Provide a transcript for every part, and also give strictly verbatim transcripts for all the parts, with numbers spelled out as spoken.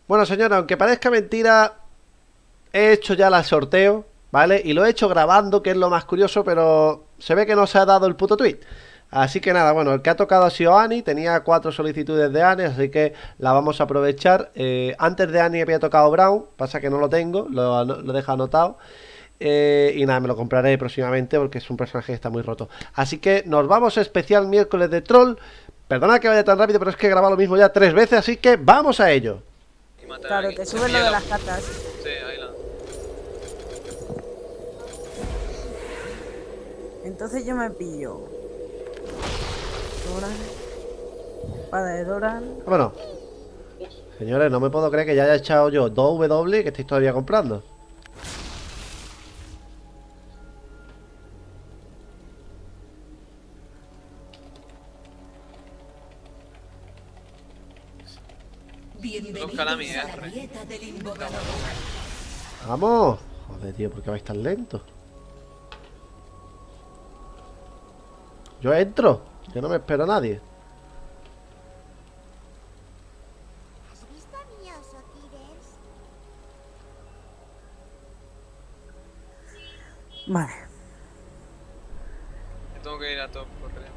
Bueno, señora, aunque parezca mentira, he hecho ya el sorteo, ¿vale? Y lo he hecho grabando, que es lo más curioso, pero se ve que no se ha dado el puto tweet. Así que nada, bueno, el que ha tocado ha sido Ani. Tenía cuatro solicitudes de Ani, así que la vamos a aprovechar. eh, Antes de Ani había tocado Brown, pasa que no lo tengo, lo, lo dejo anotado. Eh, y nada, me lo compraré próximamente porque es un personaje que está muy roto. Así que nos vamos a especial miércoles de troll. Perdona que vaya tan rápido, pero es que he grabado lo mismo ya tres veces, así que vamos a ello. Claro, te subes lo de las cartas. Sí, ahí la... Entonces yo me pillo Doran, espada de Doran. Bueno, señores, no me puedo creer que ya haya echado yo dos W que estáis todavía comprando. Bienvenidos a la dieta del invocador. Vamos. Joder, tío, ¿por qué vais tan lento? Yo entro. Yo no me espero a nadie. ¿Has visto a mi oso, Kiders? Vale. Yo tengo que ir a top corriendo.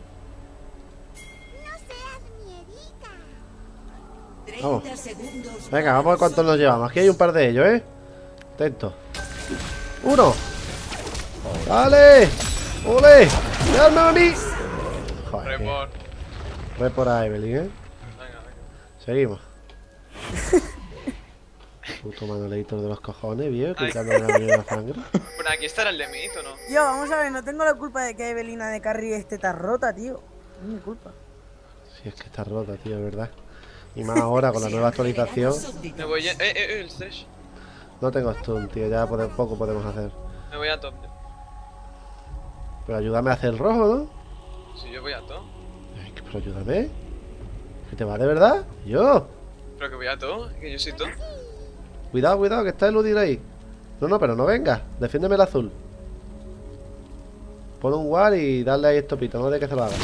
No seas miedica. Vamos. treinta segundos. Venga, vamos a ver cuántos nos llevamos. Aquí hay un par de ellos, ¿eh? Atento. Uno. ¡Dale! ¡Ole! ¡Dame a mí! Joder. Report. Ve por ahí, Evelyn, ¿eh? Venga, venga. Seguimos. Puto Manolator de los cojones, viejo, Ay. quitándome la mierda de sangre. Bueno, aquí estará el de Mito, ¿no? Yo, vamos a ver, no tengo la culpa de que Evelina de Carry esté tan rota, tío. No es mi culpa. Si es que está rota, tío, de verdad. Y más ahora con la nueva actualización. Me voy ya... Eh, eh, eh, el Sesh. No tengo stun, tío, ya pode- poco podemos hacer. Me voy a top. Pero ayúdame a hacer el rojo, ¿no? Si yo voy a top. Ay, que- pero ayúdame. ¿Que te va de verdad? Yo. Pero que voy a top, que yo soy top. Cuidado, cuidado, que está el Udir ahí. No, no, pero no venga. Defiéndeme el azul. Pon un wall y dale ahí estopito, no de que se lo haga.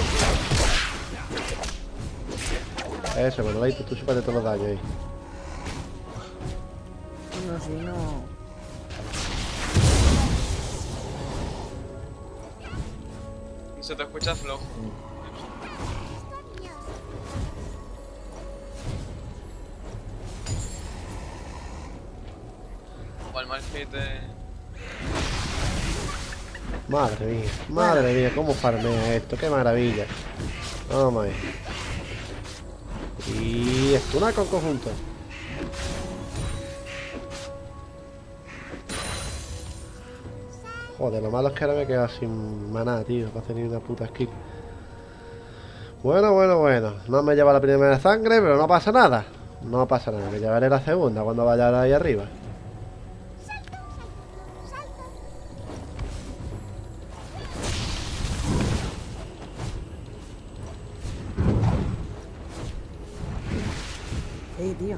Eso, bueno, ahí tú chúpate todos los daños ahí. No, si no. Se te escucha flojo. O al mal hit de... Madre mía, madre mía, cómo farmea esto, qué maravilla. Vamos ahí. Y estuna con conjunto. Joder, lo malo es que ahora me he quedado sin maná, tío, para hacer ni una puta skill. Bueno, bueno, bueno. No me lleva la primera sangre, pero no pasa nada. No pasa nada, me llevaré la segunda cuando vaya ahí arriba. Ey, tío.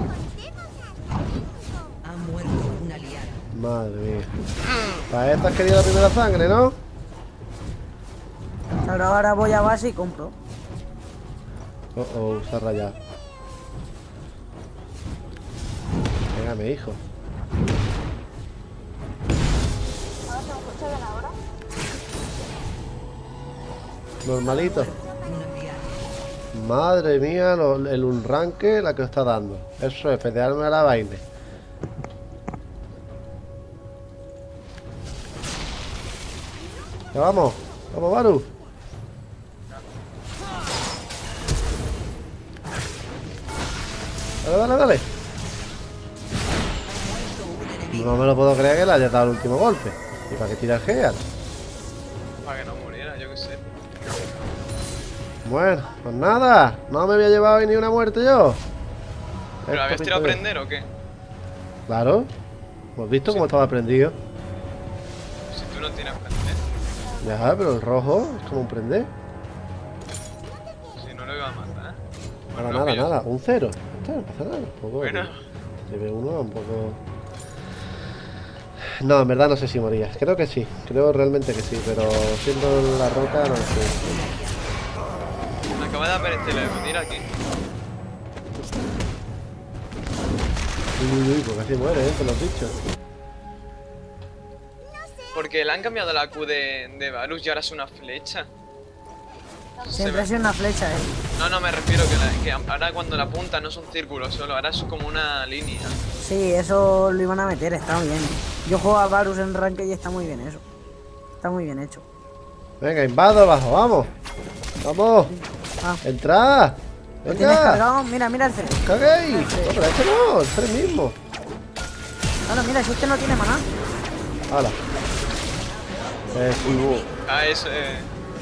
Ha muerto un aliado. Madre mía. Para esta has querido la primera sangre, ¿no? Ahora, ahora voy a base y compro. Oh, oh, se ha rayado. Véngame, hijo. Normalito. Un aliado. Madre mía, lo- el unranque la que os está dando. Eso es, pedearme a la vaina. Ya vamos, vamos, Baru. Dale, dale, dale. No me lo puedo creer que le haya dado el último golpe. ¿Y para qué tira el Gear? Para que no muriera, yo qué sé. Bueno, pues nada. No me había llevado ahí ni una muerte yo. ¿Pero Esto habías pinta tirado a bien. prender o qué? Claro. ¿Hemos visto cómo estaba prendido? Si tú no tienes prender. Ya, pero el rojo es como un prender. Si no lo iba a matar. Nada, Bueno, nada, que yo- nada. Un cero. Está, no pasa nada. Un poco. Bueno. T V uno un poco. No, en verdad no sé si morías. Creo que sí. Creo realmente que sí. Pero siendo la roca, no sé. Me acaba de aparecer el venir aquí. Uy, uy, uy, pues casi muere, ¿eh? Con los bichos. Porque le han cambiado la Q de, de Varus y ahora es una flecha. Se Siempre me- ha sido una flecha, eh. No, no, me refiero que, la- que ahora cuando la punta no es un círculo solo, ahora es como una línea. Sí, eso lo iban a meter, está bien. Yo juego a Varus en Ranked y está muy bien eso. Está muy bien hecho. Venga, invado abajo, vamos. Vamos. Ah, Entrad. ¿lo tienes Venga. cargado? Mira, mira el cero. Caguéis. No, pero este no, el tres mismo. Ahora, mira, si este no tiene maná. Hala. Eh, uy, uy. Ah, es... Eh,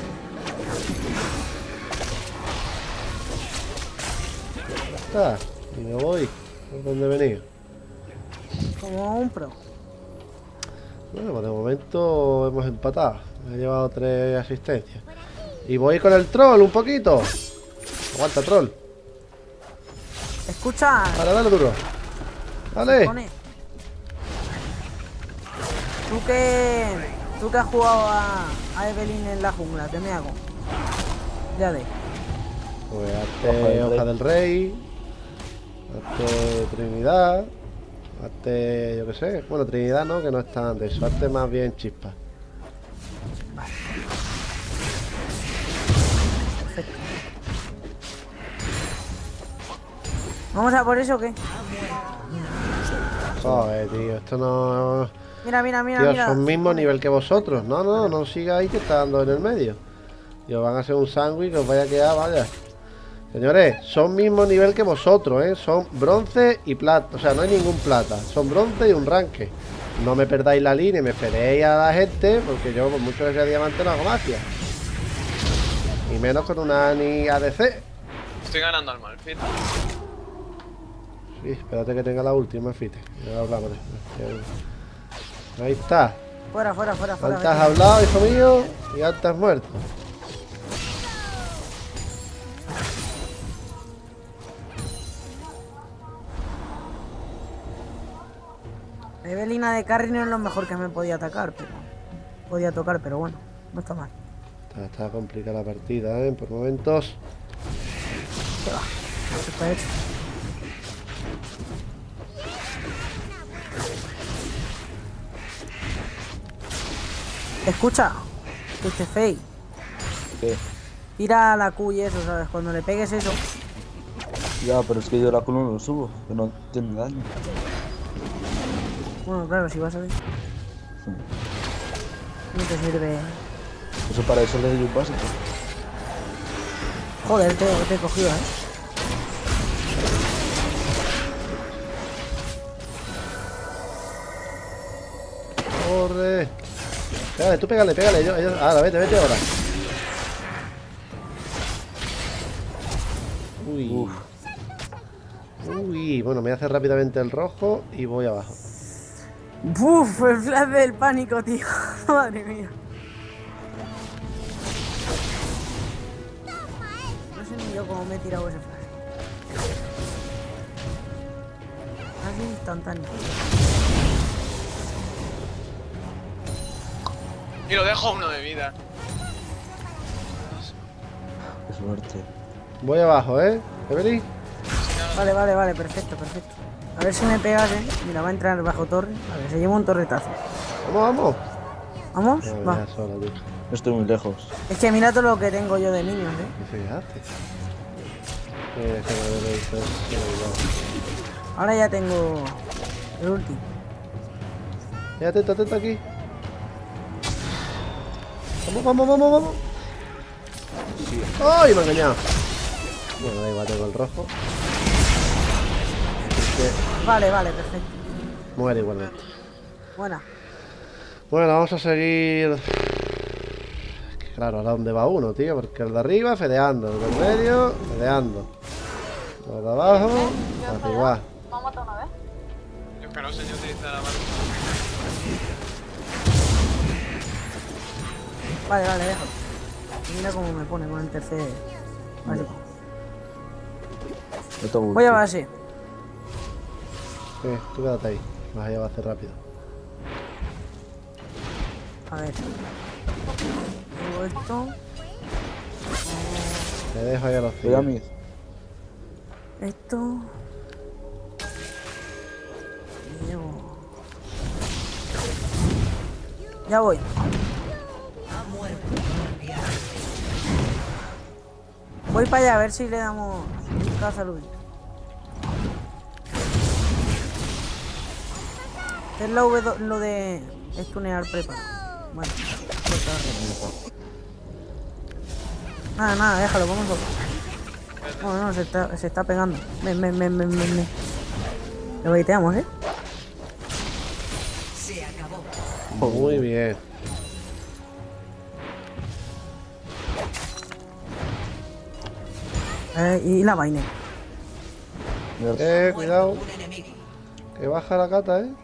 Está. Y me voy. ¿Por dónde he venido? Como un pro. Bueno, pues de momento hemos empatado. Me he llevado tres asistencias. Y voy con el troll un poquito. Aguanta, troll. Escucha, Vale, dale duro. Dale. pone. Tú que. Tú que has jugado a, a Evelyn en la jungla, ¿qué me hago? Ya de. Pues hazte hoja del rey. Hazte Trinidad. Hazte, yo qué sé. Bueno, Trinidad no, que no es tan de eso. Hazte más bien chispa. Perfecto. ¿Vamos a por eso o qué? Joder, tío, esto no... Mira, mira, mira, Tío, mira. son mismo nivel que vosotros. No, no, no sigáis que está dando en el medio. Y os van a hacer un sándwich que os vaya a quedar, vaya. Señores, son mismo nivel que vosotros, ¿eh? Son bronce y plata. O sea, no hay ningún plata. Son bronce y un ranque. No me perdáis la línea y me esperéis a la gente, porque yo, por mucho que sea diamante, no hago magia. Y menos con una Ani A D C. estoy ganando al Malphite. Sí, espérate que tenga la última, fite. Ya hablamos de Ahí está. Fuera, fuera, fuera, fuera. Antes has vete. hablado, hijo mío, y antes has muerto. Evelina de carry no es lo mejor que me podía atacar, pero. Podía tocar, pero bueno, no está mal. Está, está complicada la partida, ¿eh? Por momentos. ¿Qué va? Eso está hecho. Escucha, este fake. ¿Qué? Tira la Q y eso, ¿sabes? Cuando le pegues eso. Ya, pero es que yo la Q no lo subo, que no tiene daño. Bueno, claro, si vas a ver. Sí. No te sirve. Eso para eso le doy un básico. Joder, te, te he cogido, ¿eh? Corre. Pégale, tú pégale, pégale. Yo, yo... Ahora, vete, vete ahora. Uy. Uf. Uy. Bueno, me voy a hacer rápidamente el rojo y voy abajo. Buf, el flash del pánico, tío. Madre mía. No sé ni yo cómo me he tirado ese flash. Casi instantáneo. Y lo dejo a uno de vida. Qué suerte. Voy abajo, ¿eh? ¿Evelyn? Vale, vale, vale, perfecto, perfecto. A ver si me pegas, eh. Mira, va a entrar bajo torre. A ver, se lleva un torretazo. Vamos, vamos. ¿Vamos? No, me Va. dejas sola, tío. No estoy muy lejos. Es que mira todo lo que tengo yo de minions, eh. ¿Qué se hace? Eh, se me debe esto, se me olvidó. Ahora ya tengo el ulti. Eh, atento, atento aquí. Vamos, vamos, vamos, vamos. ¡Ay, me ha engañado! Bueno, da igual, tengo el rojo. Así que Vale, vale, perfecto. muere igualmente. Buena. Bueno, vamos a seguir. Es que claro, ¿a dónde va uno, tío? Porque el de arriba fedeando, el del medio fedeando. El de abajo, arriba. Yo es que no sé yo utilizar la mano. Vale, vale, déjalo. Mira cómo me pone con el tercer básico. No tengo Voy a ulti. base. Sí, tú quédate ahí. Vas allá, va a hacer rápido. A ver. Tengo esto. Te dejo ahí a los Voy a tíos. mid. Esto. Ya voy. Ha muerto un aliado. Voy para allá a ver si le damos casa a Luis. Es lo, w, lo de stunear preparo. Bueno, nada, nada, déjalo, vamos a... No, no, se está, se está pegando. Ven, ven, ven, ven, ven, ven. Lo baiteamos, ¿eh? Se acabó. Muy bien. Eh, y la vaina. Mierda. Eh, cuidado. Un enemigo. Que baja la cata, eh.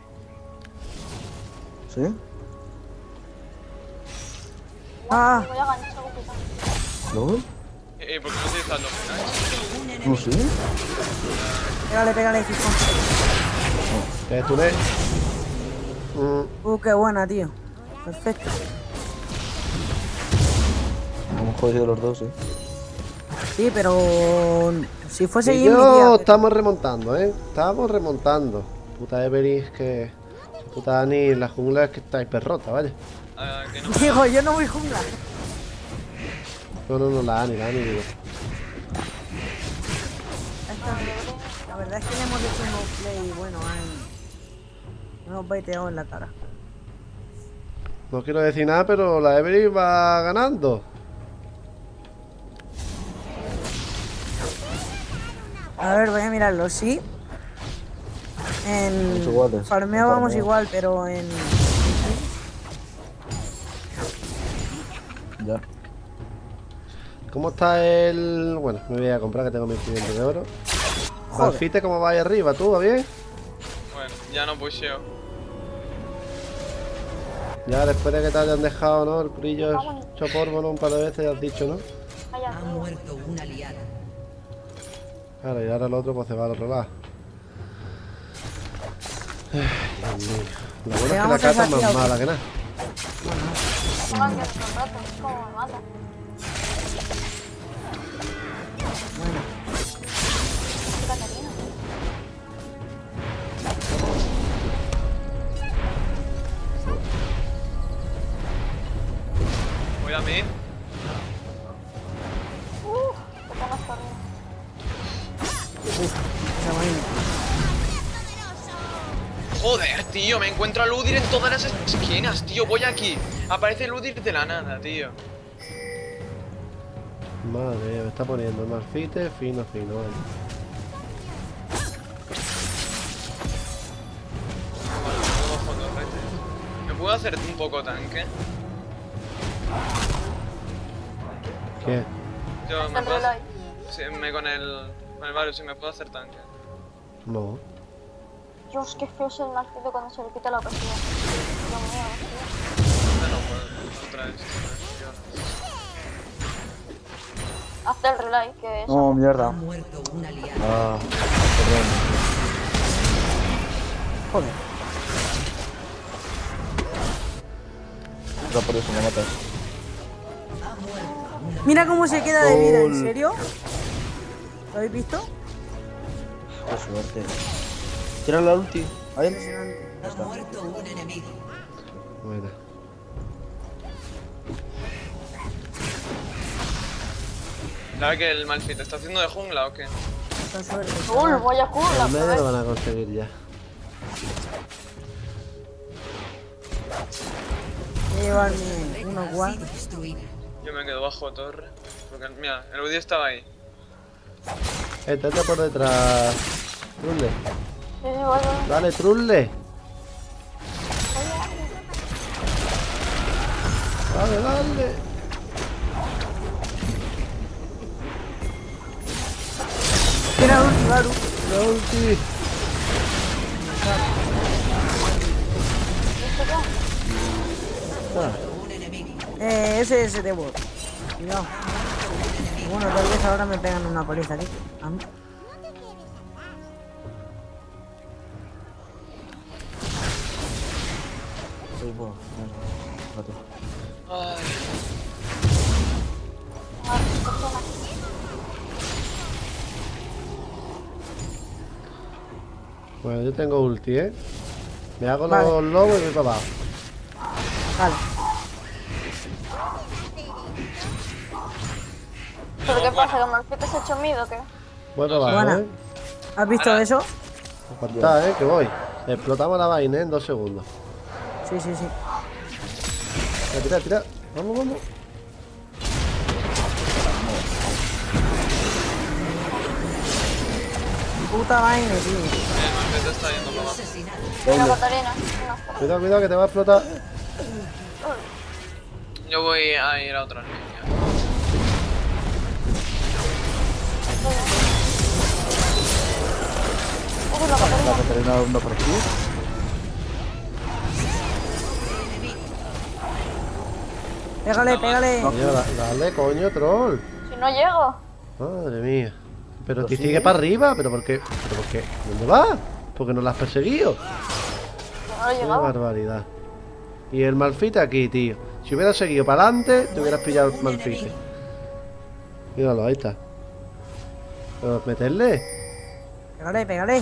¿Sí? Ah, ¿Lo ves? Eh, ¿por qué no utilizas los flash? No sé. pégale, pégale, Kikón. Que stuné. Mm, Uh, qué buena, tío. Perfecto. Hemos jodido los dos, ¿eh? Sí, pero si fuese y Jimmy, yo tío, estamos remontando, eh. Estamos remontando. Puta Every es que. Puta Dani, la jungla es que está hiperrota, vaya. Ah, que no. digo, yo no voy jungla. No, no, no, la Ani, la Ani, digo. Esta- La verdad es que le hemos hecho un no play bueno, eh. Hemos baiteado en la cara. No quiero decir nada, pero la Every va ganando. A ver, voy a mirarlo, sí. En Somos iguales. farmeo En vamos farmeo. igual, pero en... Ya. ¿Cómo está el...? Bueno, me voy a comprar que tengo mil quinientos de oro. Joder. Malfite, ¿cómo va ahí arriba? ¿Tú? ¿Va bien? Bueno, ya no pusheo. Ya después de que te hayan dejado, ¿no? El brillo hecho polvo, ¿no? Un par de veces ya has dicho, ¿no? Ha muerto una aliada. Claro, y ahora el otro pues se va al otro lado. Ay, Dios mío. Lo bueno es que la Llegamos a cata es más esa tía, mala que nada. Voy a mí. Esa vaina. Joder, tío, me encuentro a Ludir en todas las esquinas, tío. Voy aquí. Aparece Ludir de la nada, tío. Madre mía, me está poniendo Malfite, fino, fino. Vale. Vale, luego fotorrete. ¿Me puedo hacer un poco tanque? ¿Qué? Yo me puedo hacer... Sí, me con el... Con el Varus, sí, me puedo hacer tanque. No. Dios, qué feo es el Malfite cuando se le quita la pasiva. Dios mío, tío. No, no puedo. Otra vez. Hazte el relay, que es... No, mierda. Ha muerto una aliada. Ah, perdón. Joder. Ya por eso me matas. Ha muerto una Mira cómo se queda de vida, ¿en Gol. serio? ¿Lo habéis visto? Qué suerte. Tira la ulti. Ahí. Ha muerto un enemigo. Buena. ¿Sabes que el Malfite está haciendo de jungla o qué? Con suerte. Cool, voy a cool, la El medio lo verdad. van a conseguir ya. Voy a llevarme unos Ha guas. sido destruida. Yo me quedo bajo torre. Porque, mira, el Ludir estaba ahí. Eh, estate por detrás. Trulle. Sí, sí, voy, voy. Dale, Trulle. Dale, dale. Mira, ulti, Varu. La ulti. Ah, Un enemigo. Eh, ese es de bot. Cuidado. Bueno, tal vez ahora me pegan una paliza aquí. A mí. Uy, bueno, mierda. Mate. Ay. bueno, yo tengo ulti, ¿eh? Me hago Vale. los lobos y voy para abajo. Vale. ¿Pero qué pasa? ¿Que Malfite se ha hecho mid o qué? Bueno, va, Buena. ¿eh? ¿Has visto Ahora- eso? Aguantad, ¿eh? Que voy. Explotamos la vaina, ¿eh? En dos segundos. Sí, sí, sí. Tira, tira, tira. Vamos, vamos. Puta vaina, tío. El Malfite está yendo para abajo. Venga, Catarina. Venga, Cuidado, cuidado, que te va a explotar. Yo voy a ir a otra línea. Uy, la La Catarina. Catarina anda por aquí. Pégale, pégale. Coño, da- dale, coño, troll. Si no llego. Madre mía. Pero Pues te sí, sigue ¿eh? para arriba. ¿Pero por qué? ¿Pero por qué? ¿Dónde vas? Porque no la has perseguido. Yo no he Qué llegado. barbaridad. Y el Malfite aquí, tío. Si hubieras seguido para adelante, te hubieras pillado el Malfite. Míralo, ahí está. Pero meterle. Pégale, pégale.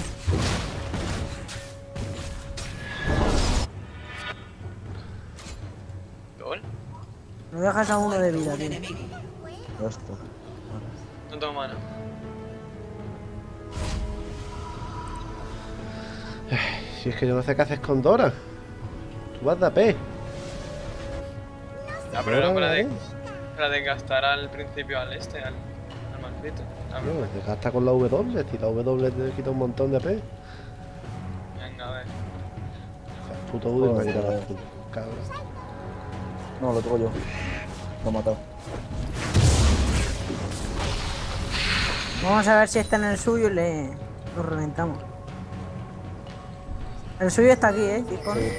¿Lol? No dejas a uno de vida, tío. Ya está. No tengo mana. Si es que yo no sé qué haces con Dora. Tú vas de A P. Ya, pero era para de, ¿eh? para de gastar al principio al este, al, al Malfite. Ah, No, te gasta con la W. Si la W te quita un montón de A P. venga, a ver. Puto Udir me ha quitado Joder. la puta. Cabrón. No, lo tengo yo. Lo he matado. Vamos a ver si está en el suyo y le lo reventamos. El suyo está aquí, ¿eh? Chicos. Sí.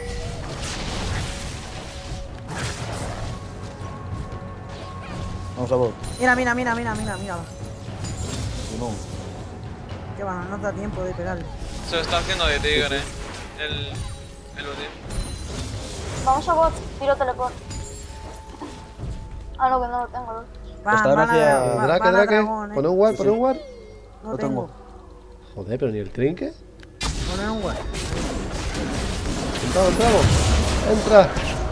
Vamos a bot. Mira, mira, mira, mira, mira, mira. Y no. Que bueno, no da tiempo de pegarle. Se lo está haciendo de tigre. El. El Udir. Vamos a bot. Tiro teleport. Ah, no, que no lo tengo. ¿no? Van, Está van a, gracia- va- Drake, van a Drake. dragón, ¿eh? Pone un war, Sí, pone sí. un war. No Lo tengo. tengo. Joder, pero ni el trinque. Poner un war. Entramos, entramos. Entra.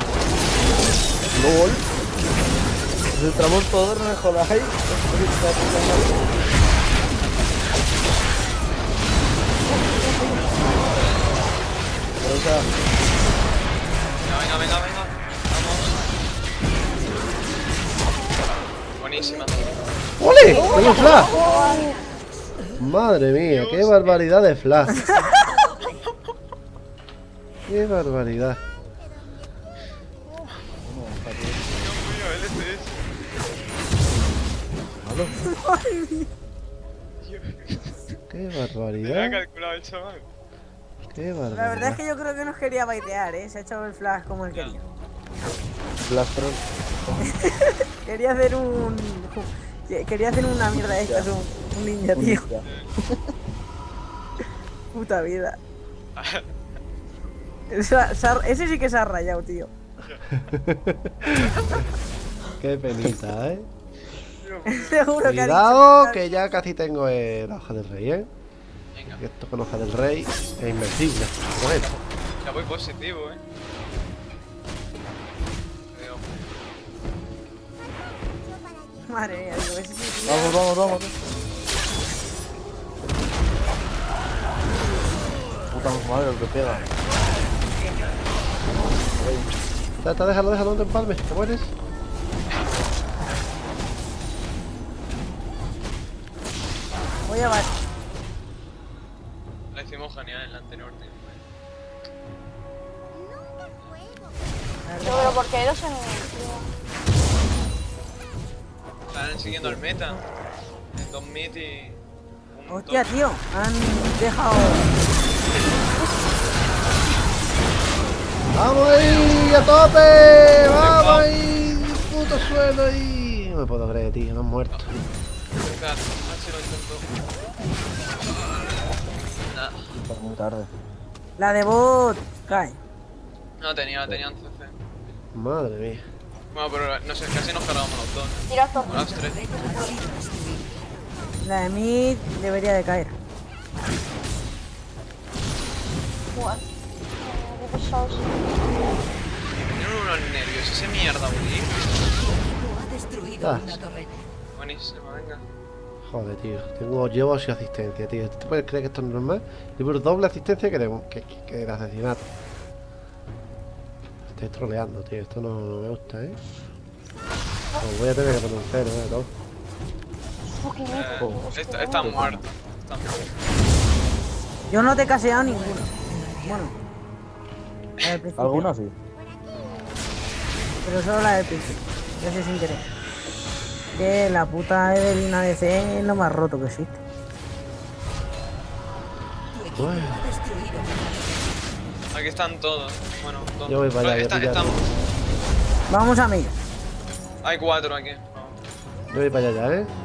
LOL. Entramos todos, no me jodáis. Venga, venga, venga, venga. Vamos. Buenísima. ¡Ole! ¡Tengo flash! Madre mía, qué barbaridad de flash. Qué barbaridad. Dios mío, el este es. Qué Me lo ha barbaridad. calculado el chaval. Qué La verdad es barbaridad. que yo creo que nos quería baitear, ¿eh? Se ha echado el flash como él quería. Blast Troll. Quería hacer un... que- Quería hacer una mierda esta, un, un ninja, Un tío. ninja. Puta vida. Esa- se ha- ese sí que se ha rayado, tío. Qué penita, eh. Seguro que ha Cuidado, dicho... que ya casi tengo eh, la hoja del rey, eh. Venga, Que esto con hoja del rey es invencible. Con esto. ya voy positivo, eh. Cuidado. Madre mía, digo, ese sí, tío. Vamos, vamos, vamos. Puta madre, lo que pega. Ya está, déjalo, déjalo, no te empalmes, te mueres. Voy a bajar. Lo hicimos genial en la anterior, tío. Yo, pero porque ellos en. Están siguiendo el meta. En dos mid y. un Hostia, top. tío. Han dejado... ¡Vamos ahí! ¡A tope! ¡Vamos ahí! ¡Puto suelo ahí! No me puedo creer, tío, no han muerto. Espérate, a ver si lo intento. Nada. Está muy tarde. La de bot. Cae. No tenía, tenían C C. Madre mía. Bueno, pero no sé, casi nos cargamos los dos. ¿eh? Tira top. O las tres. La de mid debería de caer. Bueno. Qué pesados. pone unos nervios ese mierda, Uli. Ha destruido Ah. una torreta. Buenísimo, venga. Joder, tío. Tengo llevo y asistencia, tío. ¿Tú te puedes creer que esto es normal? Llevo doble asistencia que de, que, que, que de asesinato. Estoy troleando, tío. Esto no, no me gusta, ¿eh? Os voy a tener que poner un cero, ¿eh? Todo. Fucking Eh, hijo, es que está, no está me- muerto. Está muerto. Yo no te he caseado ninguno. Bueno. La del principio. ¿Alguna sí? Pero solo la del principio. Yo sé sin querer. Que la puta Evelyn A D C es lo más roto que existe. Bueno, Ha destruido una Aquí están todos. Bueno, todos. Yo voy para allá, Está- voy a están- pillar. Vamos, amigos. Hay cuatro aquí. yo voy para allá, ¿eh?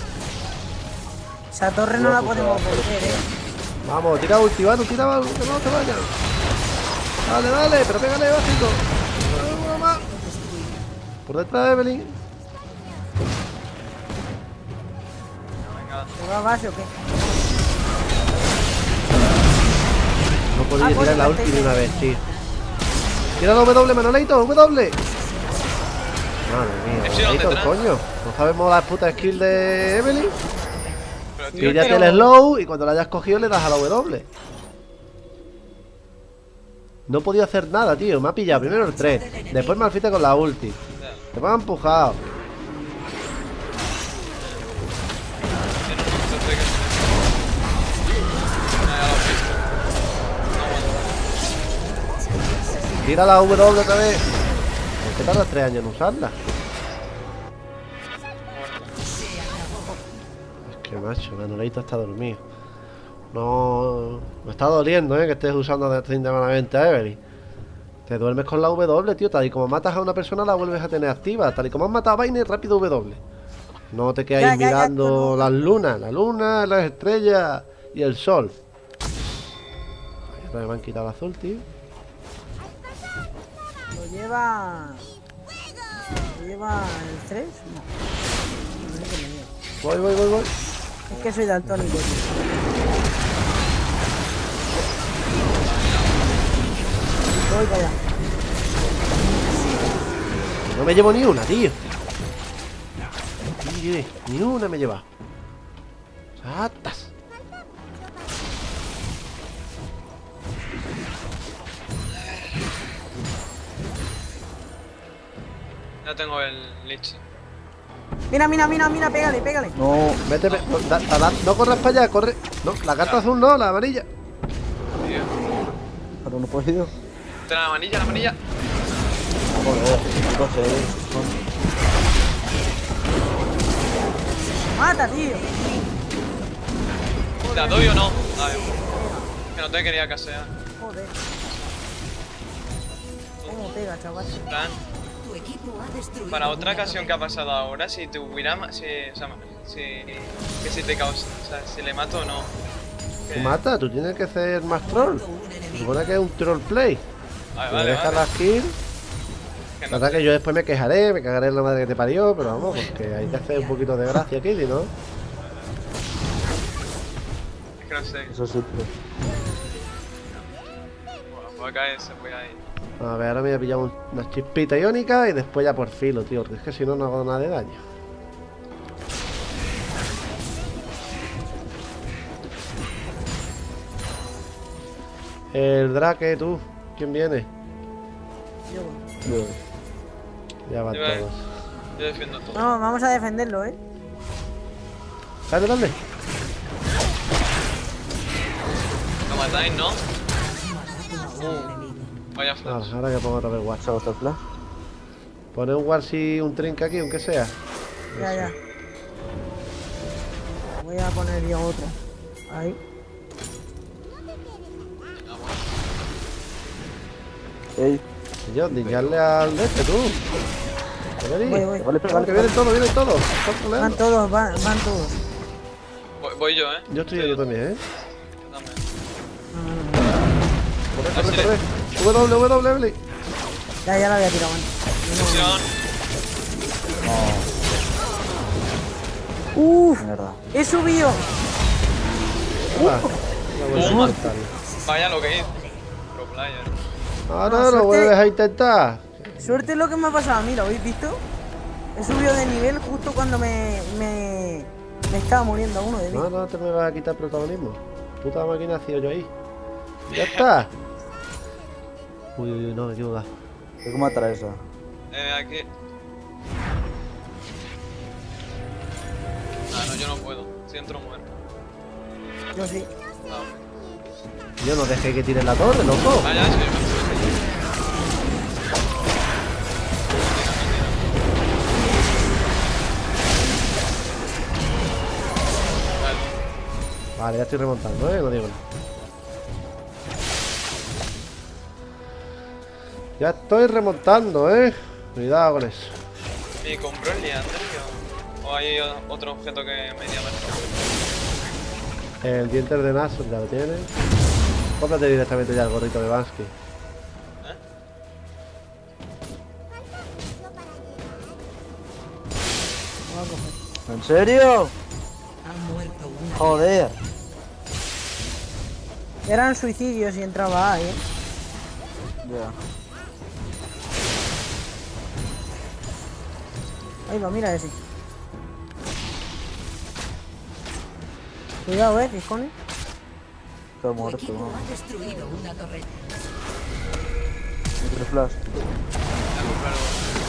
Esa torre no la podemos volver, eh. Vamos, tira ulti, Vanu, tira Vanu, que no te vayas. Dale, dale, pero pégale básico. Dale, mamá. Por detrás de Evelyn. Venga. ¿Se va a base o qué? No podía Ah, tirar coño, la que ulti estáis de una ahí. vez, tío. Tira la W, Manolito, W. Madre mía, Epsilon Manolito, detrás. coño. No sabemos las putas skills de Evelyn. Pero, tío, Píllate pero- el slow y cuando la hayas cogido le das a la W. No podía hacer nada, tío. Me ha pillado primero el tres. Después me alfita con la ulti. Después me ha empujado. Tiene un montón de que- Ah, ya lo he visto. No aguanto. Tira la W otra vez. ¿Por qué tardas tres años en usarla? Es que macho, Manolito está dormido. No. Me está doliendo, eh, que estés usando determinadamente a Evelyn. Te duermes con la W, tío. Tal y como matas a una persona, la vuelves a tener activa. Tal y como has matado a Vayne, rápido W. No te quedáis Ya, ya, ya, mirando no. las lunas, la luna, las estrellas y el sol. Ay, otra vez me han quitado el azul, tío. Lo lleva. ¿Lo lleva el tres? No. No sé qué me lleva. Voy, voy, voy, voy. Es que soy daltónico, tío. Voy para allá. No me llevo ni una, tío. Tío, ni una me he llevado. Satas. Ya tengo el Lich. Mira, mira, mira, mira, pégale, pégale. No, Vete, ve- no, da- da- da- no corras para allá, corre. No, la carta azul no, la amarilla. Tío. pero no he podido. Ten la manilla, la manilla. Joder, no sé. Mata, tío. ¿La doy o no? A ver. Que no te quería casear. Joder. ¿Cómo pega, chaval? En plan, Tu equipo ha destruido para otra una ocasión que ha pasado ahora, si te hubiera... ma- Si, o sea, si, que si te causa... O sea, si le mato o no. Tú Que- mata, tú tienes que ser más troll. un Se enemigo. supone que es un troll play. Vale, Me vale, dejas vale. la skill. Que La no, verdad que yo después me quejaré, me cagaré en la madre que te parió, pero vamos, porque hay que hacer un poquito de gracia aquí, ¿no? es que no sé. Eso sí. pues. Bueno, voy a caerse, voy a ir. A ver, ahora me voy a pillar un- una chispita iónica y después ya por filo, tío, porque es que si no, no hago nada de daño. El Drake, tú, ¿quién viene? Yo. Yo- Ya van Yo voy- todos. Yo defiendo todo. No, vamos a defenderlo, eh. Dale, dale. Lo matáis, ¿no? enemigo. Vaya Ah, flash. ahora que pongo otra vez guard. ¿Se ha gustado el flash? Pone un guard si un trinca aquí, aunque sea. Ya, ya. Voy a poner yo otro. Ahí. Ey, Yo, diñarle al de este, tú. Evelyn. Voy, voy. vale, Vamos, que vienen todos, vienen todos. Están Van troleando. todos, van, van todos. Voy, voy yo, ¿eh? Yo estoy yo también, ¿eh? Yo también. No, no, no. Corre, Ah, corre, sí. corre. W, W, Evelyn. Ya, ya la había tirado antes. Fusión. Uf, mierda. he subido. Ah, una buena Toma. mortal. Vaya lo que hice. Pro player. Ahora Ah, lo suerte. vuelves a intentar. Suerte es lo que me ha pasado a mí, ¿lo habéis visto? He subido de nivel justo cuando me, me, me estaba muriendo uno de mí. No, no te me vas a quitar protagonismo. Puta máquina ha sido yo ahí. ¡Ya está! Uy, uy, uy, no, me he equivocado. Tengo que matar a esa. Eh, aquí. Ah, no, yo no puedo. Si entro muerto. Yo sí. Ah, Yo no dejé que tire la torre, loco. ah ya, sí, me Vale, ya estoy remontando, eh, no digo nada. Ya estoy remontando, eh. Cuidado con eso. ¿Y compró el Leander o hay otro objeto que me iría mejor? El diente de Nasus ya lo tienes. Cómprate directamente ya el gorrito de Bansky. ¿Eh? ¿En serio? Ha muerto una. Joder. Eran suicidios y entraba ahí, ¿eh? Ya. Ahí va, mira ese. Cuidado, eh, Ciscone. Está Tu muerto, equipo ¿no? ha destruido una torreta. Entre flash. Ya comprarlo.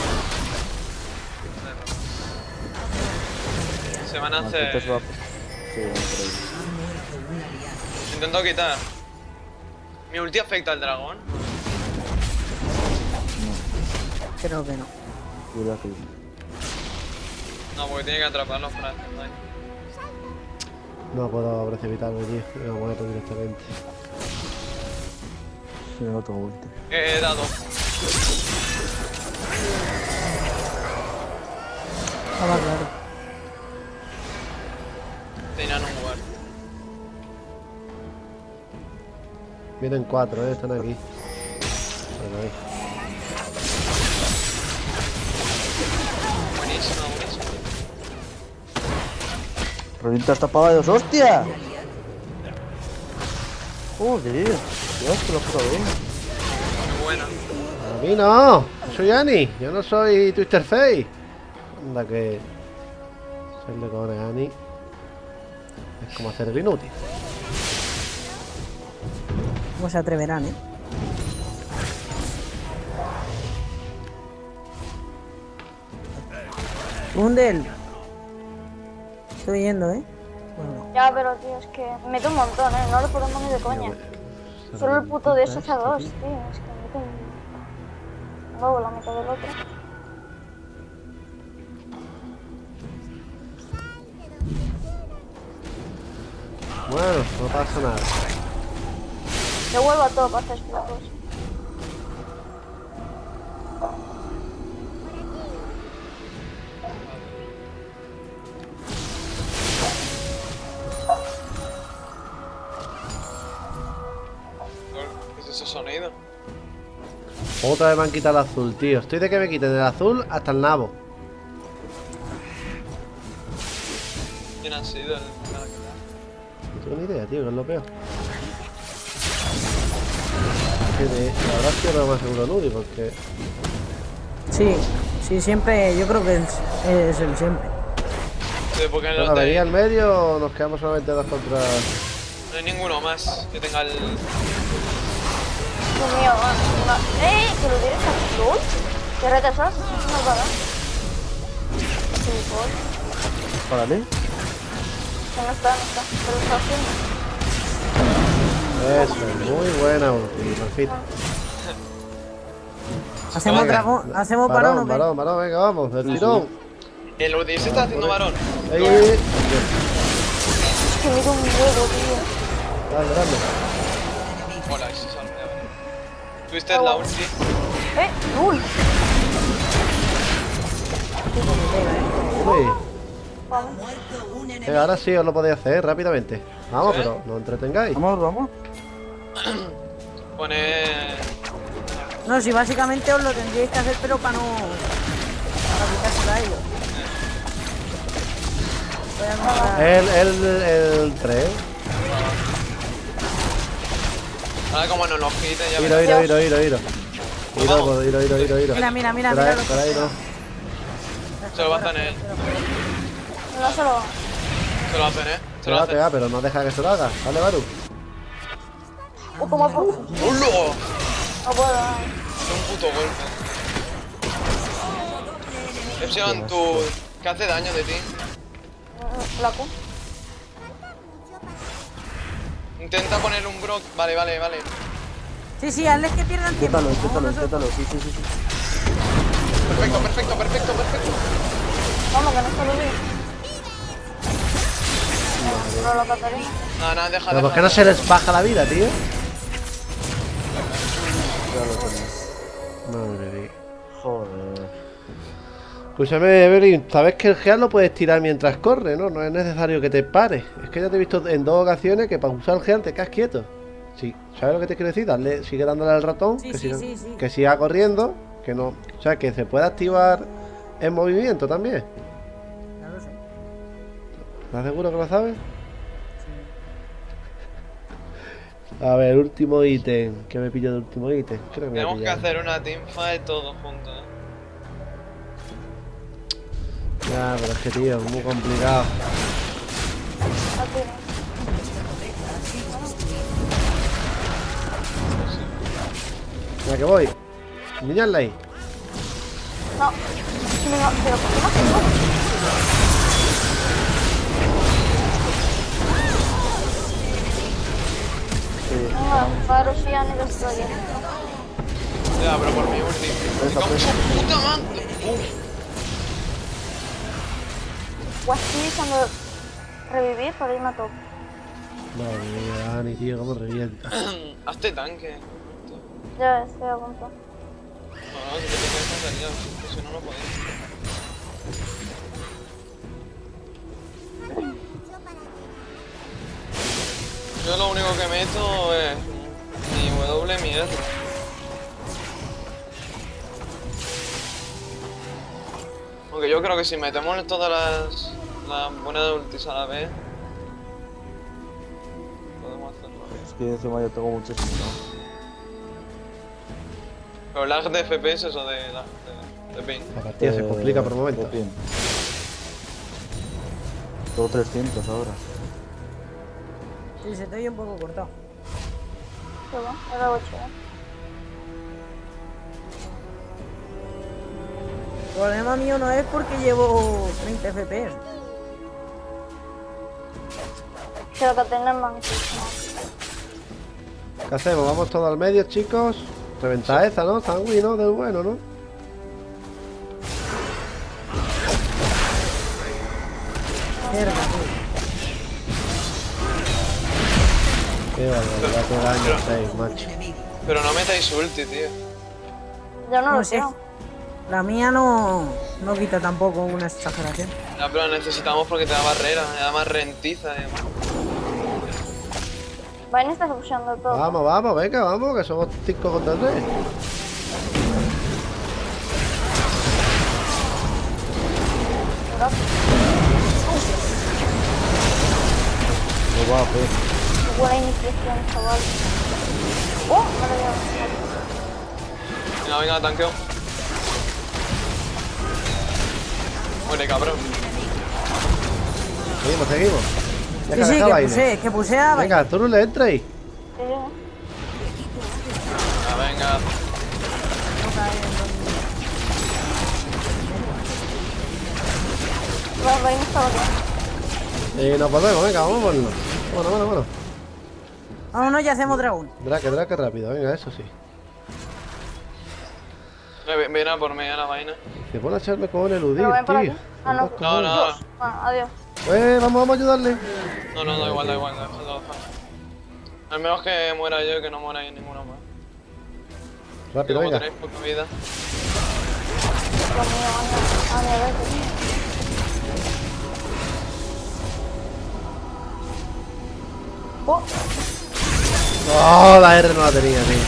Se van a No, hacer. esto se va- Sí, van por ahí. Ha muerto un aliado. Intento quitar. ¿Mi ulti afecta al dragón? Creo que no. Cuidado que... No, porque tiene que atraparlos para hacer daño. No puedo precipitarme, tío. Me voy a muerto directamente. Sí, no tengo ulti. Eh, he dado. Estaba claro. Tenían un lugar. Vienen cuatro, eh, están aquí. Bueno, ahí. Buenísimo, buenísimo. Rolita está pagados, ¡hostia! Joder, Dios, que lo puta bien. Muy buena. A mí no. Soy Annie. Yo no soy Twister Face. Anda que... Serle con Annie es como hacer el inútil. ¿Cómo se atreverán, eh? Gundel. Estoy yendo, eh. Bueno, Ya, pero tío, es que mete un montón, ¿eh? No lo podemos ni de coña. Solo el puto de esos a dos, tío. Es que mete un... Luego la mitad del otro. Bueno, no pasa nada. Devuelvo a todo para hacer flacos. ¿Qué es ese sonido? Otra vez me han quitado el azul, tío. Estoy de que me quiten el azul hasta el nabo. ¿Quién ha sido el.? No tengo ni idea, tío, que es lo peor. Que de, la verdad es que lo más seguro Nudi, porque... sí, sí, siempre, yo creo que es, es el siempre. Sí, porque en Bueno, los de. vería al medio, nos quedamos solamente dos contra... No hay ninguno más que tenga el. Dios mío, va. ¡Eh! ¿Que lo tienes azul? ¿Qué retrasos? No va a dar. Sí, pues. Órale. Que no está, no está. Pero está haciendo. Eso, muy buena ulti, Marfita. Hacemos Venga, dragón, hacemos varón o varón, qué? varón, varón, venga, vamos, del tirón. El U D I se está haciendo varón. Ey, ey, ey. Es que mira un huevo, tío. Dale, dale. Hola, ese salve. Twisted la ulti. ¡Eh! ¡Uy! Uy. Vamos. Muerto un enemigo. Venga, ahora sí os lo podéis hacer rápidamente. Vamos, pero no entretengáis. Vamos, vamos. Pone. No, si básicamente os lo tendríais que hacer, pero para no... para quitárselo a ellos. Voy a encontrar- El, el, el tres. Ahora como no nos quite, ya Iro, verás. iro, iro, iro, iro. Pues Iro, vamos. iro, iro, iro, iro. Mira, mira, mira, Por mira ahí, lo por ahí no. Se lo va a hacer él. No se lo... Se lo hacen, eh. Se Se lo va a hacen. pegar, pero no deja que se lo haga. Dale, Baru. Uh, como por... ¡Hola! No puedo, no. Un puto golpe. Epsilon, tu... ¿Qué hace daño de ti? Mm, La Q. Intenta poner un Brock. Vale, vale, vale. Sí, sí, hazles que pierdan tiempo. Inténtalo, inténtalo, Vámonos. inténtalo. Sí, sí, sí, sí. Perfecto, perfecto, perfecto, perfecto. Vamos, que no se lo vi. Pero la Catarina. Nada, nada, deja, Pero deja. ¿por qué no se les baja la vida, tío? Ya lo tenéis. Madre mía. Joder. Escúchame, Evelyn, sabes que el Gear lo puedes tirar mientras corre, ¿no? No es necesario que te pares. Es que ya te he visto en dos ocasiones que para usar el Gear te quedas quieto. Sí, ¿sabes lo que te quiero decir? Darle, sigue dándole al ratón, Sí, que, sí, siga, sí, sí. que siga corriendo, que no... O sea, que se puede activar en movimiento también. Ya lo sé. ¿Estás seguro que lo sabes? A ver, último ítem. ¿Qué me pillo de último ítem? Creo que me voy a Tenemos que pillar. hacer una teamfight todos juntos, eh. Ya, pero es que tío, es muy complicado. Aquí. Mira que voy. Niñarla ahí. No. Sí, no, pero ¿por qué no se puede? Venga, Baru, Xian y Destroyer. Ya, pero por mi ulti. Presa, ¡Con presa. su puta madre! Uf. O estoy usando revivir para irme a top. Madre mía, Dani, tío, cómo revienta. Hazte tanque. Ya estoy a punto. No, no, si te tienes que hacer ya, si- si no, no podéis. Yo lo único que meto es mi W, mi R. Aunque yo creo que si metemos todas las, las buenas ultis a la vez, podemos hacerlo. Es que encima yo tengo muchísimo. Pero lag de F P S o de lag de, de ping. La partida se complica por momentos. Bien. Tengo trescientos ahora. Sí, se te oye un poco cortado. Qué bueno, era ocho. El problema mío no es porque llevo treinta F P S. Que la Catarina es manquísima. ¿Qué hacemos? ¿Vamos todos al medio, chicos? Reventa esa, ¿no? Sangui, ¿no? Del bueno, ¿no? Mierda, tío. Qué barbaridad, qué daño seis, macho. Pero no metáis ulti, tío. Yo no, No lo sé. sé. La mía no, no quita tampoco una exageración. Ya, pero la necesitamos porque te da barrera, te da más rentiza y demás. Vain está escuchando todo. Vamos, vamos, venga, vamos, que somos cinco contra tres. Qué guapo. Qué buena iniciación, chaval. Oh, me lo llevo. Venga, venga, tanqueo. Muere, cabrón. Seguimos, seguimos. Sí, Deja, sí, deja que baile. puse, que puse a Venga, tú no le entres ahí. Sí, sí. Venga, venga. Bueno, Vain está bien. Y nos volvemos, venga, vamos a ponerlo. Bueno, bueno, bueno. Vámonos, ya hacemos dragón. Drake, Drake rápido, venga, eso sí. Eh, ven- Ven a por mí a la vaina. Se pone a echarme con eludir, Pero ven por tío. aquí. Ah, no. No, no. Bueno, adiós. Eh, vamos, vamos a ayudarle. No, no, da igual, da igual, déjalo, déjalo. Al menos que muera yo y que no muera ahí ninguno más. Que Rápido, como venga. tenéis poca vida. Dios mío, anda. A ver, a ver, tío. Oh, Oh, la R no la tenía, tío.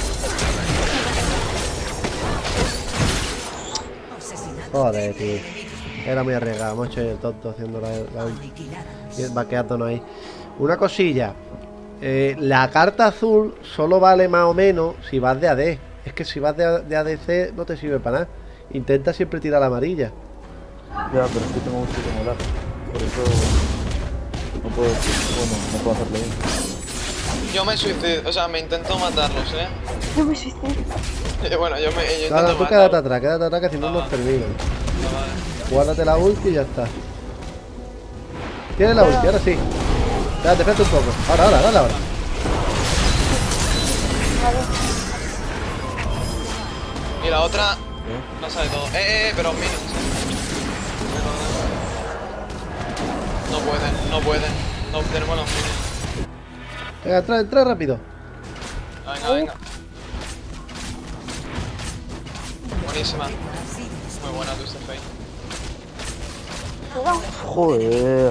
Joder, tío. Era muy arriesgado, hemos hecho el tonto haciendo la, la y vaqueándonos ahí. Una cosilla. Eh, la carta azul solo vale más o menos si vas de A D. Es que si vas de, de A D C no te sirve para nada. Intenta siempre tirar la amarilla. Ya, pero es que tengo mucho que molar. Por eso no puedo, bueno, no puedo hacerlo bien. Yo me suicido, o sea, me intento matarlos, ¿eh? Yo me suicido. Eh, Bueno, yo me yo intento Claro, tú matarlos. quédate atrás, quédate atrás que si no Ah, nos vale. terminan. Ah, vale. Guárdate la ulti y ya está. Tienes la ulti, ahora sí. Espérate, espérate un poco. Ahora, ahora, ahora, ahora. Vale. Y la otra no sabe todo. Eh, eh, pero mira. No pueden, no pueden. No tenemos los minions. Venga, entra, entra rápido. Venga, venga. Buenísima. Muy buena tu Fate. Cuidado. Joder.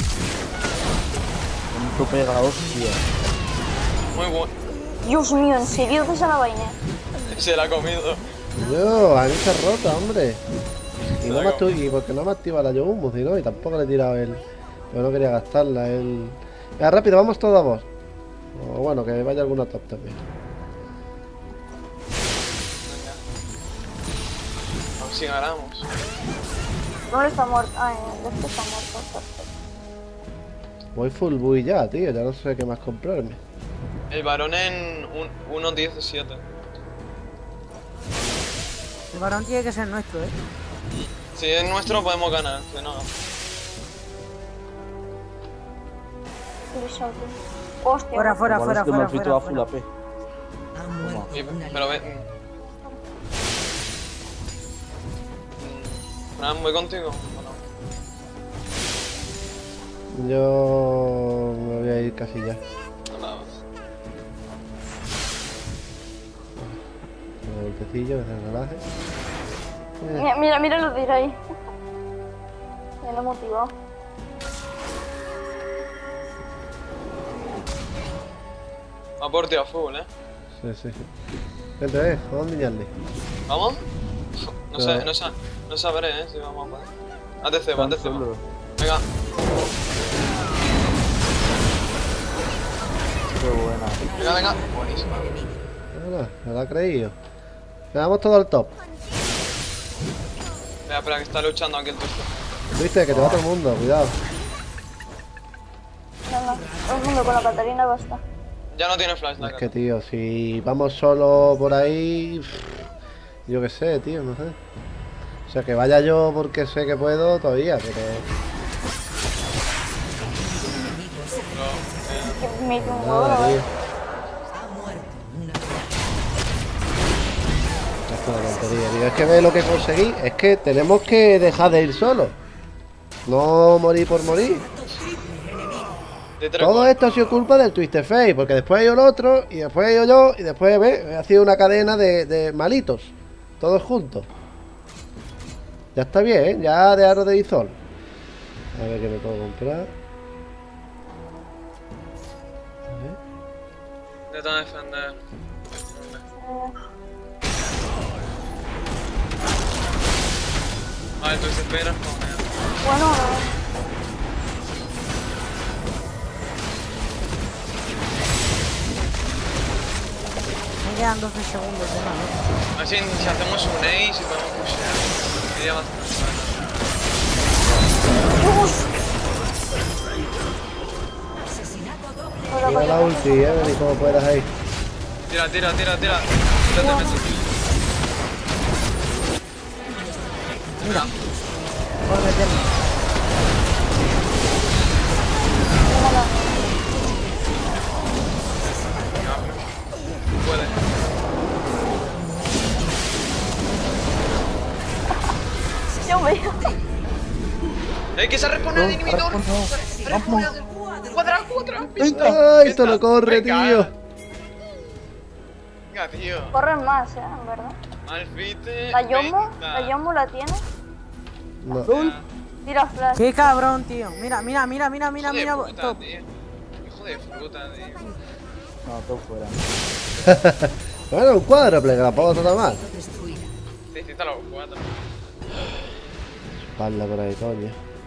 ¿Cuánto pega la hostia? Muy bueno. Dios mío, ¿en serio que se la vaina? Se la ha comido. Yo, a mí se ha rota, hombre. Y, no me Luego. actu- y porque no me activa la Yogumo, si no, y tampoco le he tirado el. Pero no quería gastarla, el. Venga, rápido, vamos todos a vos. O bueno, que vaya alguna top también. A ver si ganamos. No está muerto. Ay, este está muerto. Perfecto. Voy full buy ya, tío, ya no sé qué más comprarme. El varón en uno diecisiete. El varón tiene que ser nuestro, ¿eh? Si es nuestro podemos ganar, si no. Hostia. Fuera, fuera, Lo malo fuera, es que fuera, Malfito va fuera, full fuera. A P. Ha muerto Y- una pero ve. aliada. mm, Fran, ¿voy contigo? ¿O no? Yo me voy a ir casi ya. No, no. Con el golpecillo, que se relaje. Eh, Mira, mira, mira lo de ahí. Ya lo he motivado. Va por ti a full, ¿eh? sí, sí, sí. Vente, eh, vamos a enseñarle. ¿Vamos? No sé, Claro. no, sa no sabré, ¿eh? Si vamos a poder. A T C, a Tan T C. solo. Venga. Qué buena. Venga, venga. Buenísimo. Ahora, me lo ha creído. Vamos todo al top. Espera, espera, que está luchando aquí el tusto. Viste, que te va todo el mundo, cuidado. No, no. Todo el mundo con la Catarina basta. Ya no tiene flash, la Es que, cara. tío, si vamos solo por ahí. Yo qué sé, tío, no sé. O sea, que vaya yo porque sé que puedo todavía, pero. Pero, eh, Que me hizo un huevo, Nada, la tío. verdad. Ha muerto una Es una tontería, tío. Es que ve lo que conseguí. Es que tenemos que dejar de ir solos. No morir por morir. de tres Todo gol. esto ha sido culpa del Twisted Fate, porque después yo el otro, y después yo yo, y después, ve, ha sido una cadena de, de malitos. Todos juntos. Ya está bien, ¿eh? Ya de aro de Izol. A ver qué me puedo comprar. A ver. Intenta defender. Vale, tú se esperas con él. Bueno, eh, Me quedan doce segundos de más, ¿eh? A ver si, si hacemos un ace y podemos pushear. Sería bastante bueno. ahora Tira la ulti, eh, ven y como puedas ahí. Tira, tira, tira, tira. Tírate, métete. Mira. Por meterme. Puede. yo veo. ¡Eh, que se responde el inhibidor! Se responde al cuadrado, cuadrado. ¡Ay, esto no corre, tío! Venga, tío. Corren más, eh, en verdad. Malfite. La Yomo, venga. la Yomo la tiene. No. Tira flash. Qué cabrón, tío. Mira, mira, mira, mira, mira, Hijo de mira. puta, Top. tío. Hijo de puta, tío. No, todo fuera. Bueno, un cuádruple, que la puedo tratar mal. destruida. Te hiciste los cuatro. Espalda por ahí, coño.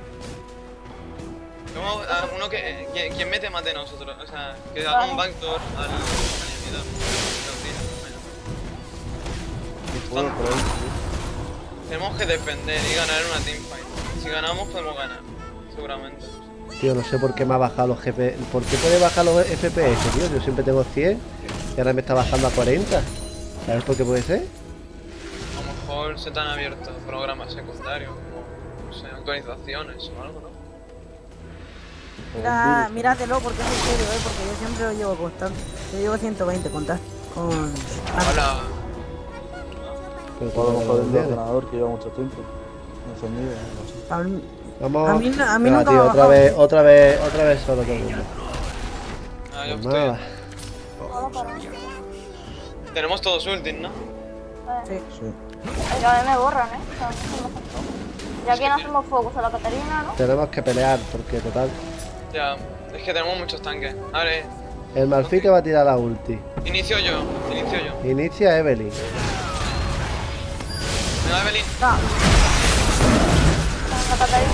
Como a uno que. Quien, quien mete más de nosotros. O sea, que haga un backdoor al al inhibidor. Lo tira, avanzando. Tenemos que defender y ganar en una teamfight. Si ganamos, podemos ganar. Seguramente. Tío, no sé por qué me ha bajado los G P S. ¿Por qué puede bajar los F P S, tío? Yo siempre tengo cien y ahora me está bajando a cuarenta. ¿Sabes por qué puede ser? A lo mejor se te han abierto programas secundarios, como, no sé, actualizaciones o algo, ¿no? Mira, míratelo porque es en serio, ¿eh? Porque yo siempre lo llevo constante. Yo llevo ciento veinte contar con... Hola. Pero Puedo todo mejor lo el de- ordenador que lleva mucho tiempo. No sé mí, no sé. A mí, Vamos. a mí, no- a mí Venga, nunca tío, me ha otra bajado. vez, otra vez, otra vez solo todo el mundo. Ah, yo Pues estoy. nada. Todo para mí. Tenemos todos ultis, ¿no? Sí. Sí. Es que a mí me borran, ¿eh? O sea, no se me hacen todo. Y aquí no hacemos focus a la Catarina, ¿no? Tenemos que pelear porque total. Ya, es que tenemos muchos tanques. A ver, El Malfite va a tirar la ulti. inicio yo, inicio yo. Inicia Evelyn. Venga, Evelyn. Ah, La Catarina.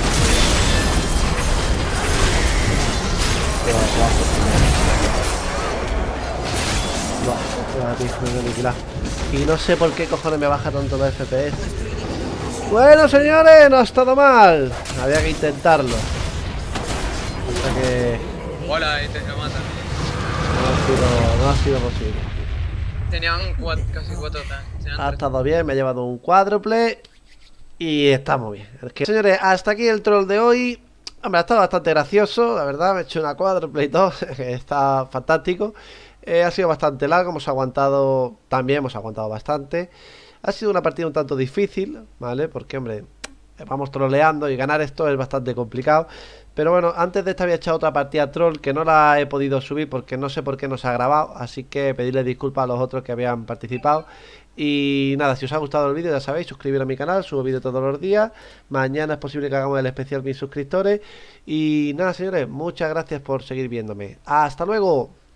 Buah, tío, me voy a aniquilar. Y no sé por qué cojones me baja tanto los F P S. Bueno, señores, no ha estado mal. Había que intentarlo. O sea que Hola, y te lo matan. no ha sido, no ha sido posible. Tenían cuat- casi cuatro tanques. Tenían Ha tres. estado bien, me ha llevado un cuádruple y está muy bien. Es que, señores, hasta aquí el troll de hoy. Hombre, ha estado bastante gracioso, la verdad, me he hecho una cuádruple y todo, que está fantástico. Eh, ha sido bastante largo, hemos aguantado, también hemos aguantado bastante. Ha sido una partida un tanto difícil, ¿vale? Porque, hombre, vamos troleando y ganar esto es bastante complicado. Pero bueno, antes de esta había echado otra partida troll que no la he podido subir porque no sé por qué no se ha grabado. Así que pedirle disculpas a los otros que habían participado. Y nada, si os ha gustado el vídeo ya sabéis, suscribiros a mi canal, subo vídeo todos los días. Mañana es posible que hagamos el especial mis suscriptores. Y nada, señores, muchas gracias por seguir viéndome. ¡Hasta luego!